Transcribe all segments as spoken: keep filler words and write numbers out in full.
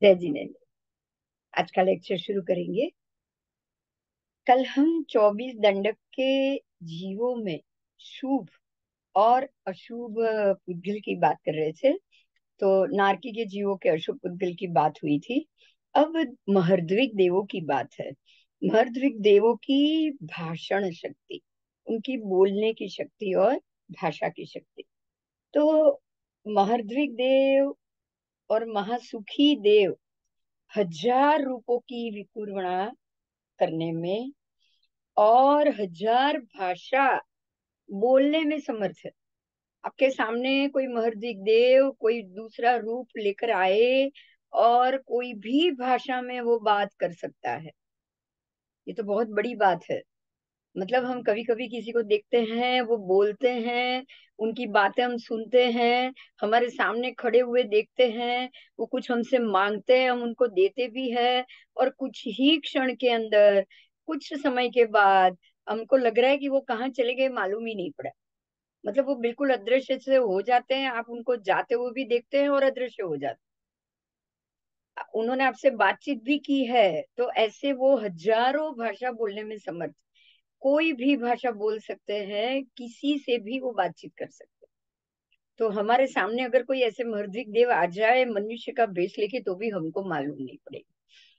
जय जिनेन्द्र। आज का लेक्चर शुरू करेंगे। कल हम चौबीस दंडक के जीवों में शुभ और अशुभ पुद्गल की बात कर रहे थे। तो नारकी के जीवों के अशुभ पुद्गल की बात हुई थी। अब महर्द्विक देवों की बात है। महर्द्विक देवों की भाषण शक्ति, उनकी बोलने की शक्ति और भाषा की शक्ति। तो महर्द्विक देव और महासुखी देव हजार रूपों की विकुर्वणा करने में और हजार भाषा बोलने में समर्थ है। आपके सामने कोई महर्दिक देव कोई दूसरा रूप लेकर आए और कोई भी भाषा में वो बात कर सकता है। ये तो बहुत बड़ी बात है। मतलब हम कभी कभी किसी को देखते हैं, वो बोलते हैं, उनकी बातें हम सुनते हैं, हमारे सामने खड़े हुए देखते हैं, वो कुछ हमसे मांगते हैं, हम उनको देते भी हैं, और कुछ ही क्षण के अंदर, कुछ समय के बाद हमको लग रहा है कि वो कहाँ चले गए, मालूम ही नहीं पड़ा। मतलब वो बिल्कुल अदृश्य से हो जाते हैं, आप उनको जाते हुए भी देखते हैं और अदृश्य हो जाते हैं। उन्होंने आपसे बातचीत भी की है, तो ऐसे वो हजारों भाषा बोलने में समर्थ, कोई भी भाषा बोल सकते हैं, किसी से भी वो बातचीत कर सकते हैं। तो हमारे सामने अगर कोई ऐसे मर्दिक देव आ जाए मनुष्य का भेष लेके, तो भी हमको मालूम नहीं पड़ेगा।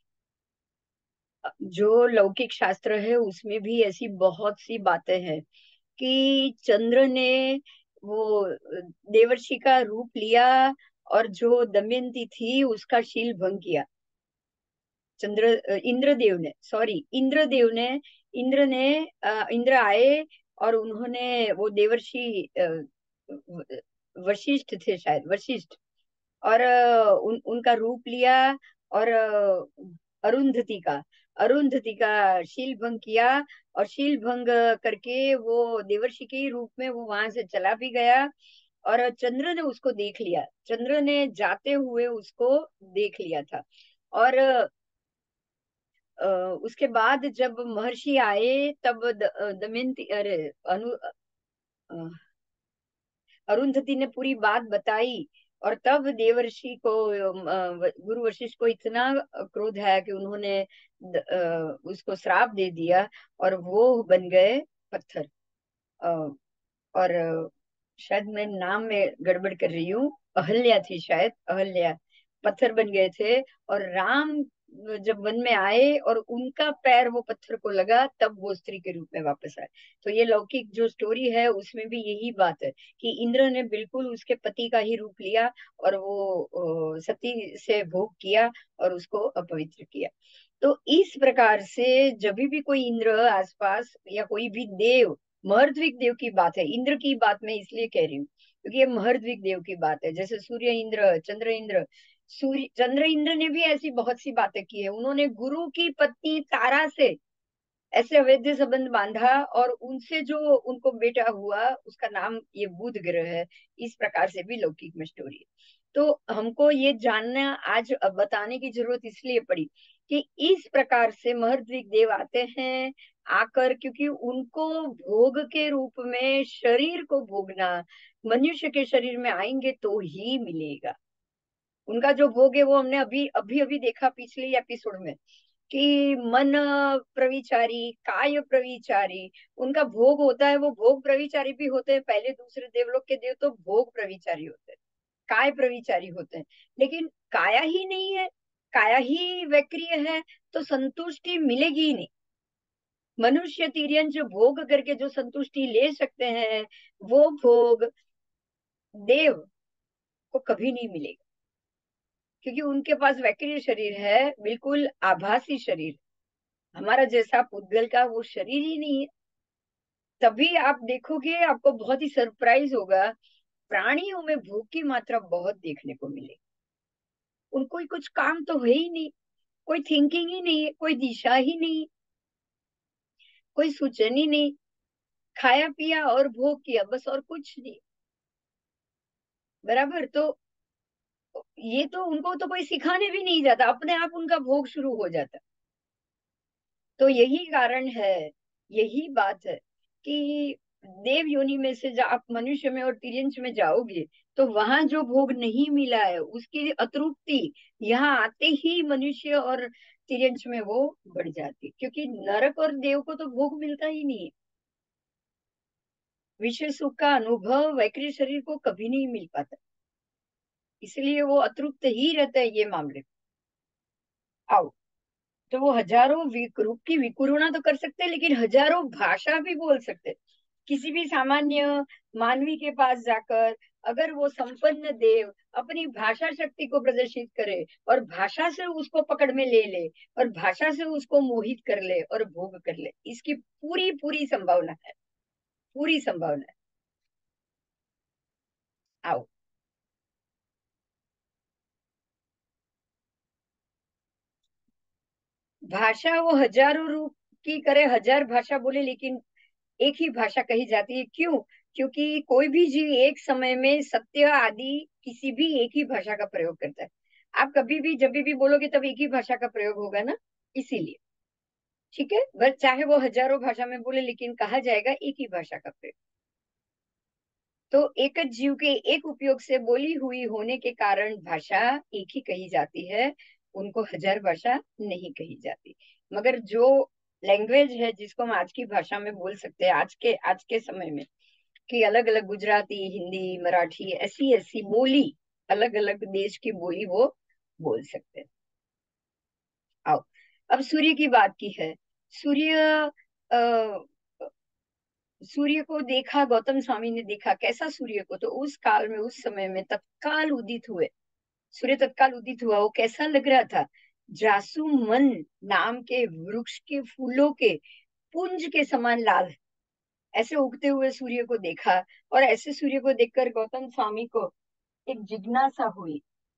जो लौकिक शास्त्र है उसमें भी ऐसी बहुत सी बातें हैं कि चंद्र ने वो देवर्षि का रूप लिया और जो दमयंती थी उसका शील भंग किया। चंद्र इंद्रदेव ने, सॉरी इंद्रदेव ने इंद्र ने अ, इंद्र आए और उन्होंने वो देवर्षि अ, वशिष्ठ थे, शायद वशिष्ठ, और अ, उन, उनका रूप लिया और अ, अरुंधति का अरुंधति का शील भंग किया। और शील भंग करके वो देवर्षि के ही रूप में वो वहां से चला भी गया। और चंद्र ने उसको देख लिया, चंद्र ने जाते हुए उसको देख लिया था। और अ, उसके बाद जब महर्षि आए तब द, अ, दमयंती, अरे अनु अ, अरुंधति ने पूरी बात बताई। और तब देवर्षि को, अ, गुरु वशिष्ठ को इतना क्रोध है कि उन्होंने द, अ, उसको श्राप दे दिया और वो बन गए पत्थर। अ, और अ, शायद मैं नाम में गड़बड़ कर रही हूँ, अहल्या थी शायद, अहल्या, पत्थर बन गए थे। और राम जब वन में आए और उनका पैर वो पत्थर को लगा, तब वो स्त्री के रूप में वापस आए। तो ये लौकिक जो स्टोरी है उसमें भी यही बात है कि इंद्र ने बिल्कुल उसके पति का ही रूप लिया और वो अ, सती से भोग किया और उसको अपवित्र किया। तो इस प्रकार से जब भी कोई इंद्र आसपास या कोई भी देव, महर्द्विक देव की बात है, इंद्र की बात मैं इसलिए कह रही हूँ क्योंकि ये महर्द्विक देव की बात है। जैसे सूर्य इंद्र, चंद्र इंद्र, सूर्य चंद्र इंद्र ने भी ऐसी बहुत सी बातें की है। उन्होंने गुरु की पत्नी तारा से ऐसे अवैध संबंध बांधा और उनसे जो उनको बेटा हुआ उसका नाम ये बुध ग्रह है। इस प्रकार से भी लौकिक में स्टोरी है। तो हमको ये जानना आज बताने की जरूरत इसलिए पड़ी कि इस प्रकार से महर्द्विक देव आते हैं आकर, क्योंकि उनको भोग के रूप में शरीर को भोगना, मनुष्य के शरीर में आएंगे तो ही मिलेगा। उनका जो भोग है वो हमने अभी अभी अभी देखा पिछले एपिसोड में कि मन प्रविचारी, काय प्रविचारी, उनका भोग होता है। वो भोग प्रविचारी भी होते हैं, पहले दूसरे देवलोक के देव तो भोग प्रविचारी होते हैं, काय प्रविचारी होते हैं। लेकिन काया ही नहीं है, काया ही वैक्रिय है, तो संतुष्टि मिलेगी ही नहीं। मनुष्य तिर्यन जो भोग करके जो संतुष्टि ले सकते हैं, वो भोग देव को कभी नहीं मिलेगा, क्योंकि उनके पास वैक्रिय शरीर है, बिल्कुल आभासी शरीर। हमारा जैसा पुद्गल का वो शरीर ही नहीं है। तभी आप देखोगे, आपको बहुत ही सरप्राइज होगा, प्राणियों में भूख की मात्रा बहुत देखने को मिलेगी। उनको ही कुछ काम तो है ही नहीं, कोई थिंकिंग ही नहीं है, कोई दिशा ही नहीं, कोई सूचन ही नहीं। खाया पिया और भोग किया, बस, और कुछ नहीं। बराबर। तो ये तो उनको तो कोई सिखाने भी नहीं जाता, अपने आप उनका भोग शुरू हो जाता। तो यही कारण है, यही बात है कि देव योनि में से जब आप मनुष्य में और तिर्यंश में जाओगे तो वहां जो भोग नहीं मिला है उसकी अतृप्ति यहाँ आते ही मनुष्य और तिर्यंश में वो बढ़ जाती है, क्योंकि नरक और देव को तो भोग मिलता ही नहीं है। विषय सुख का अनुभव वैकृत शरीर को कभी नहीं मिल पाता, इसलिए वो अतृप्त ही रहता है ये मामले में। आओ, तो वो हजारों विक- रूप की विकुरुणा तो कर सकते हैं, लेकिन हजारों भाषा भी बोल सकते हैं। किसी भी सामान्य मानवी के पास जाकर अगर वो संपन्न देव अपनी भाषा शक्ति को प्रदर्शित करे और भाषा से उसको पकड़ में ले ले और भाषा से उसको मोहित कर ले और भोग कर ले, इसकी पूरी पूरी संभावना है, पूरी संभावना है। आओ, भाषा वो हजारों रूप की करे, हजार भाषा बोले, लेकिन एक ही भाषा कही जाती है। क्यों? क्योंकि कोई भी जीव एक समय में सत्य आदि किसी भी एक ही भाषा का प्रयोग करता है। आप कभी भी जब भी बोलोगे तब एक ही भाषा का प्रयोग होगा ना, इसीलिए। ठीक है, बस चाहे वो हजारों भाषा में बोले, लेकिन कहा जाएगा एक ही भाषा का प्रयोग। तो एक जीव के एक उपयोग से बोली हुई होने के कारण भाषा एक ही कही जाती है, उनको हजार भाषा नहीं कही जाती। मगर जो लैंग्वेज है जिसको हम आज की भाषा में बोल सकते हैं, आज के आज के समय में, कि अलग अलग गुजराती, हिंदी, मराठी, ऐसी ऐसी बोली, अलग अलग देश की बोली वो बोल सकते हैं। आओ, अब सूर्य की बात की है। सूर्य आ, सूर्य को देखा, गौतम स्वामी ने देखा कैसा सूर्य को, तो उस काल में, उस समय में तत्काल उदित हुए सूर्य, तत्काल उदित हुआ, वो कैसा लग रहा था? जासुमन नाम के वृक्ष के फूलों के पुंज के समान लाल, ऐसे उगते हुए सूर्य को देखा। और ऐसे सूर्य को देखकर गौतम स्वामी को एक जिज्ञासा हुई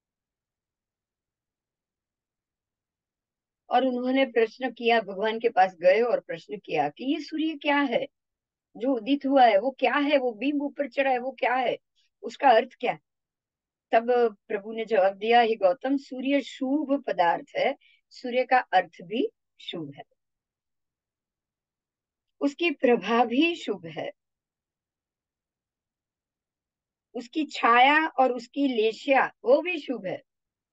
और उन्होंने प्रश्न किया, भगवान के पास गए और प्रश्न किया कि ये सूर्य क्या है जो उदित हुआ है, वो क्या है, वो बिंब ऊपर चढ़ा है, वो क्या है, उसका अर्थ क्या है? तब प्रभु ने जवाब दिया, हे गौतम, सूर्य शुभ पदार्थ है, सूर्य का अर्थ भी शुभ है, उसकी प्रभा भी शुभ है, उसकी छाया और उसकी लेशिया वो भी शुभ है।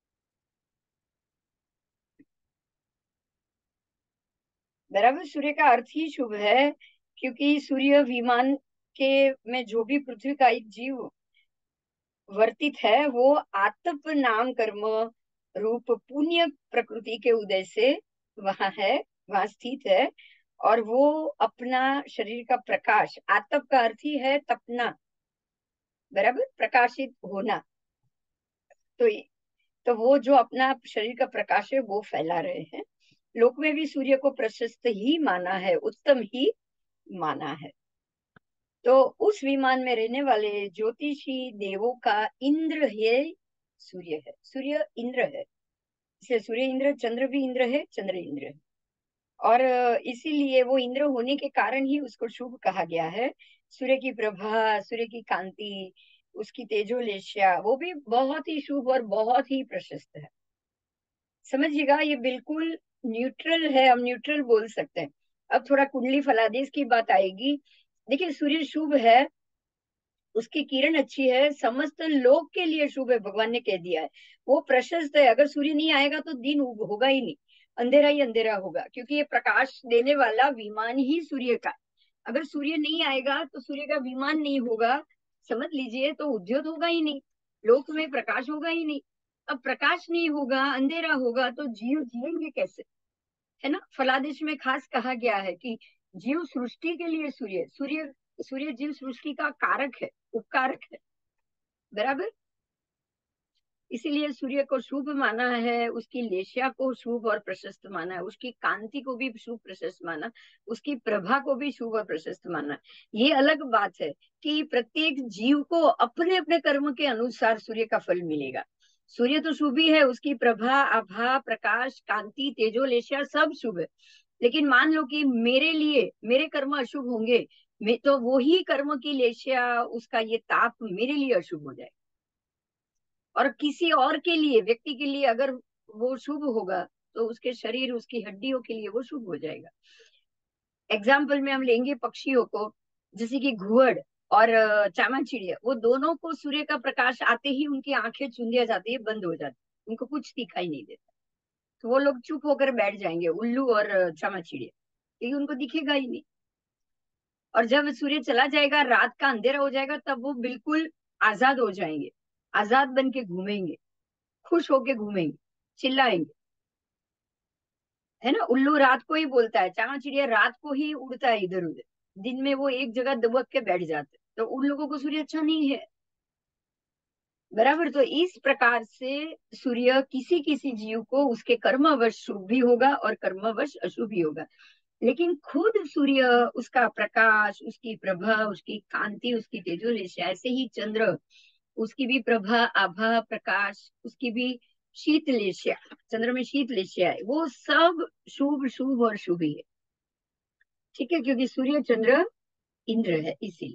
बराबर, सूर्य का अर्थ ही शुभ है, क्योंकि सूर्य विमान के में जो भी पृथ्वी का एक जीव वर्तित है, वो आतप नाम कर्म रूप पुण्य प्रकृति के उदय से वहां है, वहां स्थित है। और वो अपना शरीर का प्रकाश, आतप का अर्थ ही है तपना, बराबर, प्रकाशित होना। तो तो वो जो अपना शरीर का प्रकाश है वो फैला रहे हैं। लोक में भी सूर्य को प्रशस्त ही माना है, उत्तम ही माना है। तो उस विमान में रहने वाले ज्योतिषी देवों का इंद्र है, सूर्य है, सूर्य इंद्र है। इसलिए सूर्य इंद्र, चंद्र भी इंद्र है, चंद्र इंद्र है। और अ, इसीलिए वो इंद्र होने के कारण ही उसको शुभ कहा गया है। सूर्य की प्रभा, सूर्य की कांति, उसकी तेजोलेशिया वो भी बहुत ही शुभ और बहुत ही प्रशस्त है। समझिएगा, ये बिल्कुल न्यूट्रल है, हम न्यूट्रल बोल सकते हैं। अब थोड़ा कुंडली फलादेश की बात आएगी। देखिए, सूर्य शुभ है, उसकी किरण अच्छी है, समस्त लोक के लिए शुभ है, भगवान ने कह दिया है। वो प्रशस्त है, अगर सूर्य नहीं आएगा तो दिन उग- होगा ही नहीं, अंधेरा ही अंधेरा होगा, क्योंकि ये प्रकाश देने वाला विमान ही सूर्य का है। अगर सूर्य नहीं आएगा तो सूर्य का विमान नहीं होगा, समझ लीजिए, तो उद्योत होगा ही नहीं, लोक में प्रकाश होगा ही नहीं। अब प्रकाश नहीं होगा, अंधेरा होगा, तो जीव जिएंगे कैसे? है ना, फलादेश में खास कहा गया है कि जीव सृष्टि के लिए सूर्य सूर्य सूर्य जीव सृष्टि का कारक है, उपकारक है, बराबर। इसीलिए सूर्य को शुभ माना है, उसकी लेशिया को शुभ और प्रशस्त माना है, उसकी कांति को भी शुभ प्रशस्त माना, उसकी प्रभा को भी शुभ और प्रशस्त माना। ये अलग बात है कि प्रत्येक जीव को अपने अपने कर्म के अनुसार सूर्य का फल मिलेगा। सूर्य तो शुभ ही है, उसकी प्रभा, आभा, प्रकाश, कांति, तेजो, लेशिया सब शुभ है। लेकिन मान लो कि मेरे लिए मेरे कर्म अशुभ होंगे, मैं तो वही कर्म की लेशिया, उसका ये ताप मेरे लिए अशुभ हो जाए। और किसी और के लिए, व्यक्ति के लिए अगर वो शुभ होगा, तो उसके शरीर, उसकी हड्डियों के लिए वो शुभ हो जाएगा। एग्जाम्पल में हम लेंगे पक्षियों को। जैसे कि घुवड़ और अ, चामाचिड़िया, वो दोनों को सूर्य का प्रकाश आते ही उनकी आंखें चुंदिया जाती है, बंद हो जाती है, उनको कुछ दिखाई नहीं देता। तो वो लोग चुप होकर बैठ जाएंगे, उल्लू और अ, चामाचिड़िया, क्योंकि उनको दिखेगा ही नहीं। और जब सूर्य चला जाएगा, रात का अंधेरा हो जाएगा, तब वो बिल्कुल आजाद हो जाएंगे, आजाद बन के घूमेंगे, खुश होके घूमेंगे, चिल्लाएंगे। है ना, उल्लू रात को ही बोलता है, चामा चिड़िया रात को ही उड़ता है इधर उधर, दिन में वो एक जगह दबक के बैठ जाते हैं। तो उन लोगों को सूर्य अच्छा नहीं है। बराबर। तो इस प्रकार से सूर्य किसी किसी जीव को उसके कर्मवश शुभ भी होगा और कर्मवश अशुभ भी होगा। लेकिन खुद सूर्य, उसका प्रकाश, उसकी प्रभा, उसकी कांति, उसकी तेजोलेशा, ऐसे ही चंद्र, उसकी भी प्रभा, आभा, प्रकाश, उसकी भी शीतलेशा, चंद्र में शीतलेशा है, वो सब शुभ शुभ और शुभ ही है। ठीक है, क्योंकि सूर्य चंद्र इंद्र है, इसीलिए।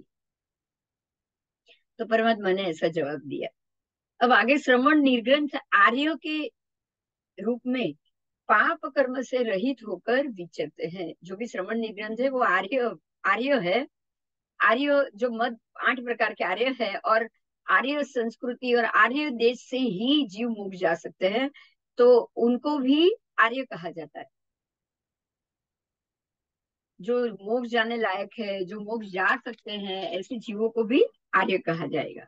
तो परमात्मा ने ऐसा जवाब दिया। अब आगे श्रवण निर्ग्रंथ आर्य के रूप में पाप कर्म से रहित होकर विचरते हैं। जो भी श्रवण निर्ग्रंथ है वो आर्य, आर्य है। आर्य जो मद आठ प्रकार के आर्य है, और आर्य संस्कृति और आर्य देश से ही जीव मुक्त जा सकते हैं, तो उनको भी आर्य कहा जाता है। जो मोक्ष जाने लायक है, जो मोक्ष जा सकते हैं, ऐसे जीवों को भी आर्य कहा जाएगा।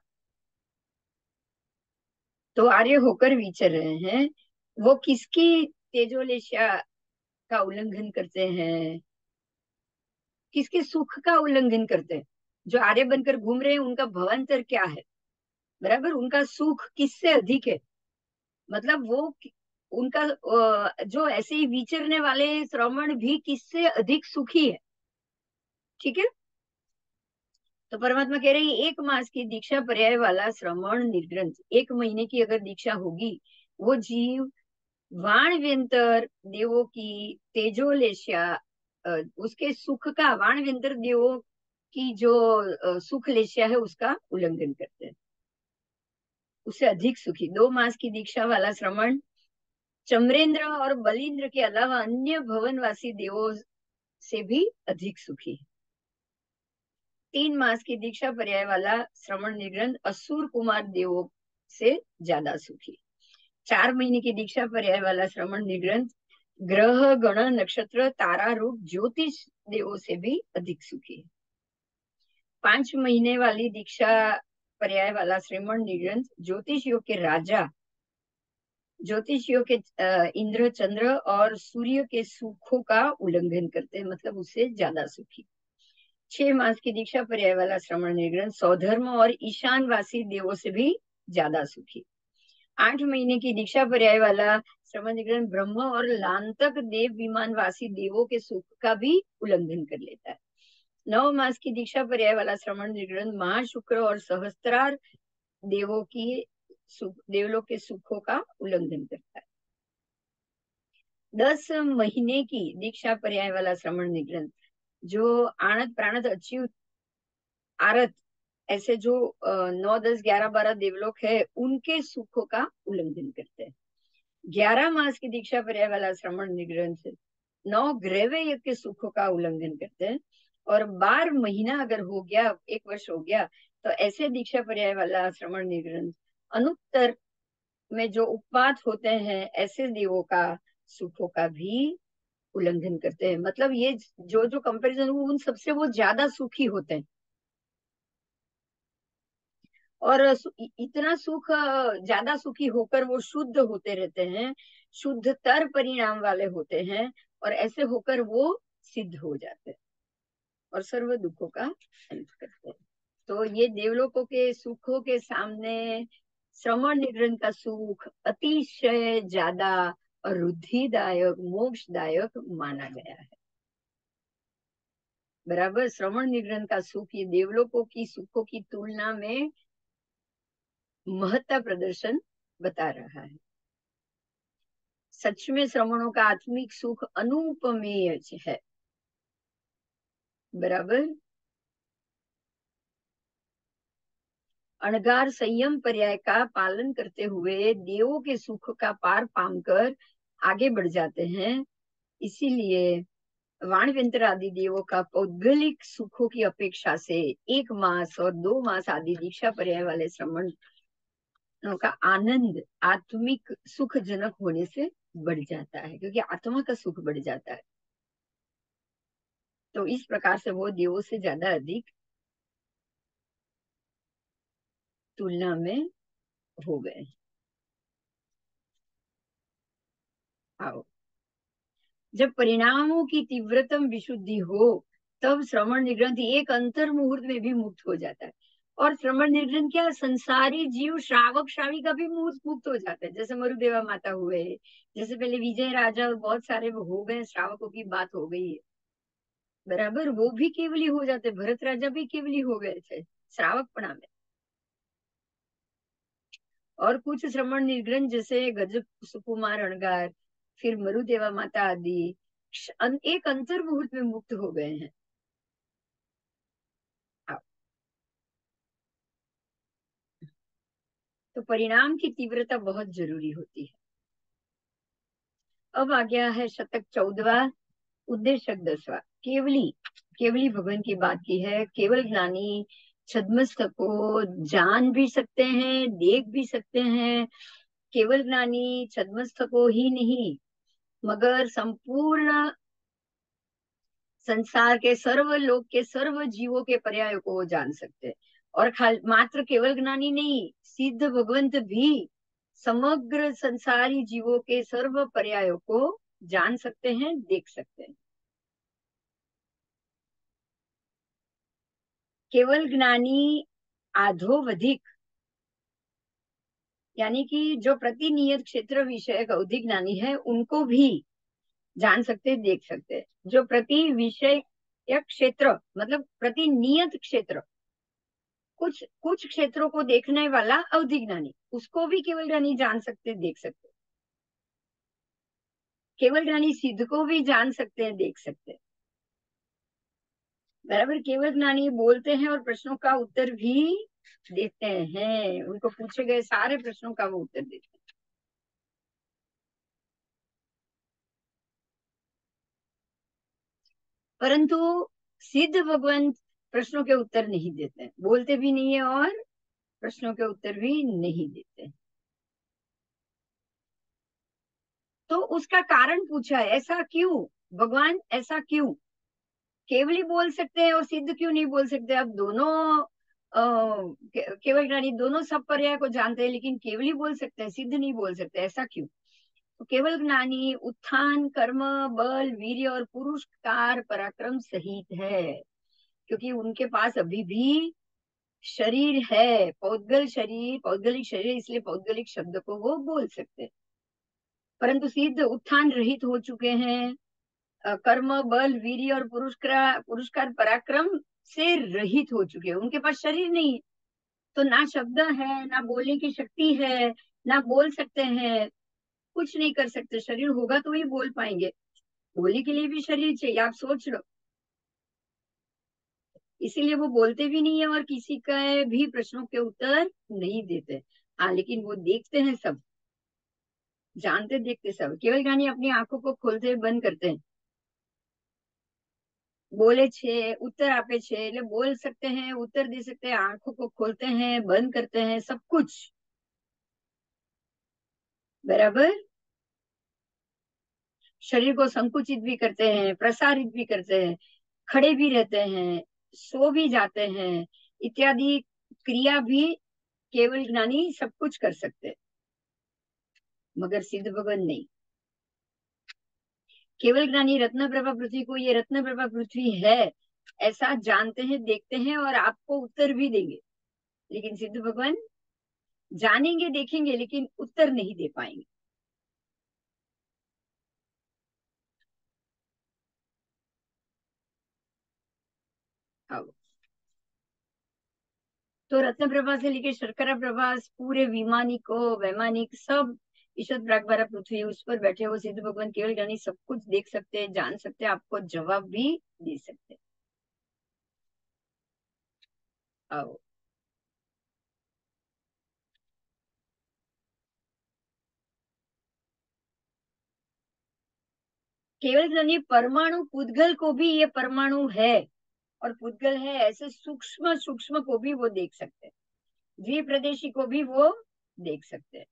तो आर्य होकर विचर रहे हैं, वो किसकी तेजोलेशा का उल्लंघन करते हैं, किसके सुख का उल्लंघन करते हैं। जो आर्य बनकर घूम रहे हैं, उनका भवांतर क्या है, बराबर, उनका सुख किससे अधिक है। मतलब वो उनका अ, जो ऐसे ही विचरने वाले श्रवण भी किससे अधिक सुखी है। ठीक है। तो परमात्मा कह रहे हैं, एक मास की दीक्षा पर्याय वाला श्रवण निर्ग्रंथ, एक महीने की अगर दीक्षा होगी, वो जीव वाणव्यंतर देवों की तेजोलेशा, अ, उसके सुख का, वाणव्यंतर देवों की जो अ, सुख लेशा है, उसका उल्लंघन करते हैं, उससे अधिक सुखी। दो मास की दीक्षा वाला श्रवण चमरेंद्र और बलिंद्र के अलावा अन्य भवनवासी देवों से भी अधिक सुखी है। तीन मास की दीक्षा पर्याय वाला श्रवण निग्रंथ असुर कुमार देवों से ज्यादा सुखी। चार महीने की दीक्षा पर्याय वाला श्रवण निग्रंथ ग्रह गण नक्षत्र तारा रूप ज्योतिष देवों से भी अधिक सुखी है। पांच महीने वाली दीक्षा पर्याय वाला श्रवण निग्रंथ ज्योतिषियों के राजा, ज्योतिषियों के अ, इंद्र चंद्र और सूर्य के सुखों का उल्लंघन करते हैं, मतलब उससे ज्यादा सुखी। छह मास की दीक्षा पर्याय वाला श्रवण निर्ग्रंथ सौधर्म और ईशानवासी देवों से भी ज्यादा सुखी। आठ महीने की दीक्षा पर्याय वाला श्रवण निर्ग्रंथ ब्रह्म और लांतक देव विमानवासी देवों के सुख का भी उल्लंघन कर लेता है। नौ मास की दीक्षा पर्याय वाला श्रवण निर्ग्रंथ महाशुक्र और सहस्त्रार देवों की सुख, देवलों के सुखों का उल्लंघन करता है। दस महीने की दीक्षा पर्याय वाला श्रवण निग्रंथ जो आणत प्राणत अच्युत आरत, ऐसे जो नौ दस ग्यारह बारह देवलोक है, उनके सुखों का उल्लंघन करते हैं। ग्यारह मास की दीक्षा पर्याय वाला श्रवण निग्रंथ नौ ग्रहवे यज्ञ के सुखों का उल्लंघन करते हैं। और बारह महीना अगर हो गया, एक वर्ष हो गया, तो ऐसे दीक्षा पर्याय वाला श्रवण निग्रंथ अनुत्तर में जो उपपात होते हैं, ऐसे देवों का सुखों का भी उल्लंघन करते हैं। मतलब ये जो जो कंपैरिजन, उन सबसे वो ज्यादा सुखी होते हैं। और इतना सुख, ज्यादा सुखी होकर वो शुद्ध होते रहते हैं, शुद्धतर परिणाम वाले होते हैं, और ऐसे होकर वो सिद्ध हो जाते हैं और सर्व दुखों का अंत करते हैं। तो ये देवलोकों के सुखों के सामने श्रवण निग्रंथ का सुख अतिशय ज्यादा और रुद्धिदायक, मोक्षदायक माना गया है। बराबर, श्रवण निग्रंथ का सुख ये देवलोकों की सुखों की तुलना में महत्ता प्रदर्शन बता रहा है। सच में श्रवणों का आत्मिक सुख अनुपमेय है। बराबर। अणगार संयम पर्याय का पालन करते हुए देवों के सुख का पार पाकर आगे बढ़ जाते हैं। इसीलिए वाणव्यंतर आदि देवों का पौद्गलिक सुखों की अपेक्षा से एक मास और दो मास आदि दीक्षा पर्याय वाले श्रमणों का आनंद आत्मिक सुखजनक होने से बढ़ जाता है, क्योंकि आत्मा का सुख बढ़ जाता है। तो इस प्रकार से वो देवों से ज्यादा अधिक तुलना में हो गए। आओ, जब परिणामों की तीव्रतम विशुद्धि हो तब श्रवण निर्ग्रंथि एक अंतर मुहूर्त में भी मुक्त हो जाता है। और श्रवण निर्ग्रंथ क्या, संसारी जीव श्रावक श्राविका भी मुक्त मुक्त हो जाते हैं, जैसे मरुदेवा माता हुए, जैसे पहले विजय राजा और बहुत सारे वो हो गए, श्रावकों की बात हो गई है, बराबर, वो भी केवली हो जाते, भरत राजा भी केवली हो गए थे श्रावकपणा में। और कुछ श्रवण निर्ग्रंथ जैसे गज सुकुमार अणगार, फिर मरुदेवा माता आदि एक अंतर मुहूर्त में मुक्त हो गए हैं। तो परिणाम की तीव्रता बहुत जरूरी होती है। अब आ गया है शतक चौदवा, उद्देश्य दसवा, केवली। केवली भगवान की बात की है। केवल ज्ञानी छद्मस्त को जान भी सकते हैं, देख भी सकते हैं। केवल ज्ञानी छद्मस्त को ही नहीं मगर संपूर्ण संसार के सर्व लोक के सर्व जीवों के पर्याय को वो जान सकते हैं। और खाल मात्र केवल ज्ञानी नहीं, सिद्ध भगवंत भी समग्र संसारी जीवों के सर्व पर्यायों को जान सकते हैं, देख सकते हैं। केवल ज्ञानी आधोवधिक, यानी कि जो प्रतिनियत क्षेत्र विषय अवधि ज्ञानी है उनको भी जान सकते, देख सकते। जो प्रति विषय या क्षेत्र मतलब प्रतिनियत क्षेत्र, कुछ कुछ क्षेत्रों को देखने वाला अवधि ज्ञानी, उसको भी केवल ज्ञानी जान सकते, देख सकते। केवल ज्ञानी सिद्ध को भी जान सकते हैं, देख सकते हैं, बराबर। केवल ज्ञानी बोलते हैं और प्रश्नों का उत्तर भी देते हैं, उनको पूछे गए सारे प्रश्नों का वो उत्तर देते हैं। परंतु सिद्ध भगवान प्रश्नों के उत्तर नहीं देते हैं, बोलते भी नहीं है और प्रश्नों के उत्तर भी नहीं देते। तो उसका कारण पूछा है, ऐसा क्यों भगवान, ऐसा क्यों? केवली बोल सकते हैं और सिद्ध क्यों नहीं बोल सकते? अब दोनों अ, के, केवल ज्ञानी दोनों सब पर्याय को जानते हैं, लेकिन केवली बोल सकते हैं, सिद्ध नहीं बोल सकते, ऐसा क्यों? तो केवल ज्ञानी उत्थान कर्म बल वीर्य और पुरुषकार पराक्रम सहित है, क्योंकि उनके पास अभी भी शरीर है, पौद्गल शरीर, पौद्गलिक शरीर, इसलिए पौद्गलिक शब्द को वो बोल सकते हैं। परंतु सिद्ध उत्थान रहित हो चुके हैं, कर्म बल वीर्य और पुरस्कार पुरस्कार पराक्रम से रहित हो चुके हैं, उनके पास शरीर नहीं है। तो ना शब्द है, ना बोलने की शक्ति है, ना बोल सकते हैं, कुछ नहीं कर सकते। शरीर होगा तो ही बोल पाएंगे, बोलने के लिए भी शरीर चाहिए, आप सोच लो। इसीलिए वो बोलते भी नहीं है और किसी का भी प्रश्नों के उत्तर नहीं देते। हाँ, लेकिन वो देखते हैं सब, जानते देखते सब। केवल ज्ञानी अपनी आंखों को खोलते बंद करते हैं, बोले छे उत्तर आपे छे એટલે बोल सकते हैं, उत्तर दे सकते हैं, आंखों को खोलते हैं बंद करते हैं, सब कुछ बराबर। शरीर को संकुचित भी करते हैं, प्रसारित भी करते हैं, खड़े भी रहते हैं, सो भी जाते हैं, इत्यादि क्रिया भी केवल ज्ञानी सब कुछ कर सकते हैं, मगर सिद्ध भगवान नहीं। केवल ज्ञानी रत्न प्रभा पृथ्वी को ये रत्न प्रभा पृथ्वी है ऐसा जानते हैं, देखते हैं और आपको उत्तर भी देंगे, लेकिन सिद्ध भगवान जानेंगे देखेंगे लेकिन उत्तर नहीं दे पाएंगे। हाँ, तो रत्न प्रभा से लेके शर्करा प्रभा पूरे विमानिक वैमानिक सब ईश्वर प्रागभारा पृथ्वी उस पर बैठे हुए सिद्ध भगवान केवल ज्ञानी सब कुछ देख सकते हैं, जान सकते हैं, आपको जवाब भी दे सकते हैं। आओ, केवल ज्ञानी परमाणु पुद्गल को भी ये परमाणु है और पुद्गल है ऐसे सूक्ष्म सूक्ष्म को भी वो देख सकते हैं, द्विप्रदेशी को भी वो देख सकते हैं,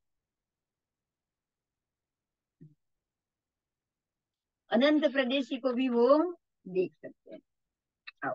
अनंत प्रदेशी को भी वो देख सकते हैं। आओ,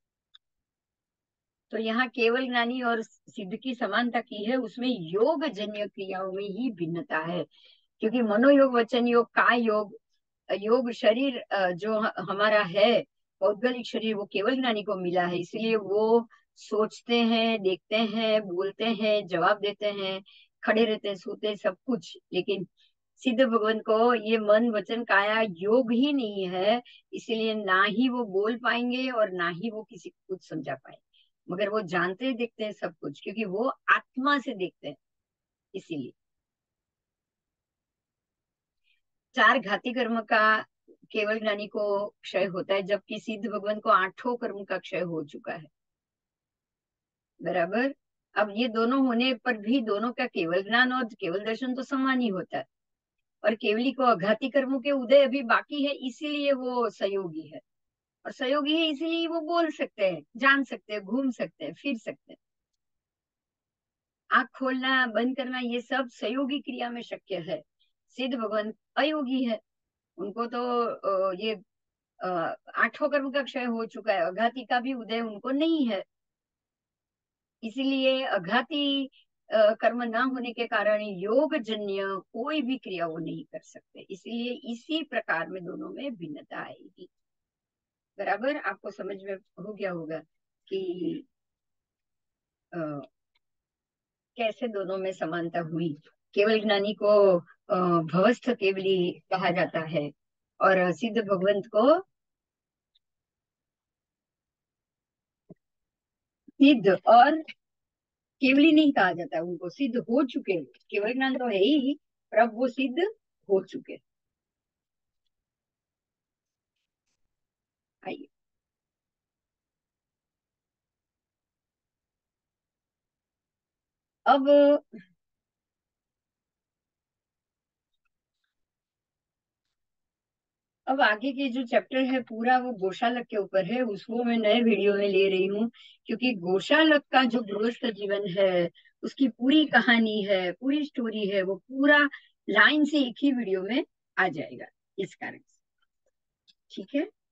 तो यहाँ केवल ज्ञानी और सिद्ध की समानता की है, उसमें योग जन्य क्रियाओं में ही भिन्नता है, क्योंकि मनोयोग, वचन योग, काय योग, योग शरीर अ, जो ह- हमारा है, पौद्गलिक शरीर, वो केवल ज्ञानी को मिला है, इसलिए वो सोचते हैं, देखते हैं, बोलते हैं, जवाब देते हैं, खड़े रहते हैं, सोते हैं, सब कुछ। लेकिन सिद्ध भगवान को ये मन वचन काया योग ही नहीं है, इसलिए ना ही वो बोल पाएंगे और ना ही वो किसी को कुछ समझा पाएंगे, मगर वो जानते देखते हैं सब कुछ, क्योंकि वो आत्मा से देखते हैं। इसीलिए चार घाती कर्म का केवल ज्ञानी को क्षय होता है, जबकि सिद्ध भगवान को आठों कर्म का क्षय हो चुका है। बराबर। अब ये दोनों होने पर भी दोनों का केवल ज्ञान और केवल दर्शन तो समान ही होता है, और केवली को अघाती कर्मों के उदय अभी बाकी है, इसीलिए वो सहयोगी है, और सहयोगी है इसीलिए वो बोल सकते हैं, जान सकते हैं, घूम सकते हैं, फिर सकते हैं। आंख खोलना बंद करना ये सब सहयोगी क्रिया में शक्य है। सिद्ध भगवान अयोगी है, उनको तो अ, ये अ, आठों कर्म का क्षय हो चुका है, अघाती का भी उदय उनको नहीं है, इसीलिए अघाती अ, कर्म ना होने के कारण योग जन्य कोई भी क्रिया वो नहीं कर सकते, इसलिए इसी प्रकार में दोनों में भिन्नता आएगी। बराबर, आपको समझ में हो गया होगा कि अ, कैसे दोनों में समानता हुई। केवल ज्ञानी को अ, भवस्थ केवली कहा जाता है, और सिद्ध भगवंत को सिद्ध और केवली नहीं कहा जाता, उनको सिद्ध हो चुके हैं। केवल ज्ञान तो है ही, पर अब वो सिद्ध हो चुके। आइए, अब अब आगे के जो चैप्टर है पूरा वो गोशालक के ऊपर है, उसको मैं नए वीडियो में ले रही हूँ, क्योंकि गोशालक का जो गृहस्थ जीवन है, उसकी पूरी कहानी है, पूरी स्टोरी है, वो पूरा लाइन से एक ही वीडियो में आ जाएगा, इस कारण से। ठीक है।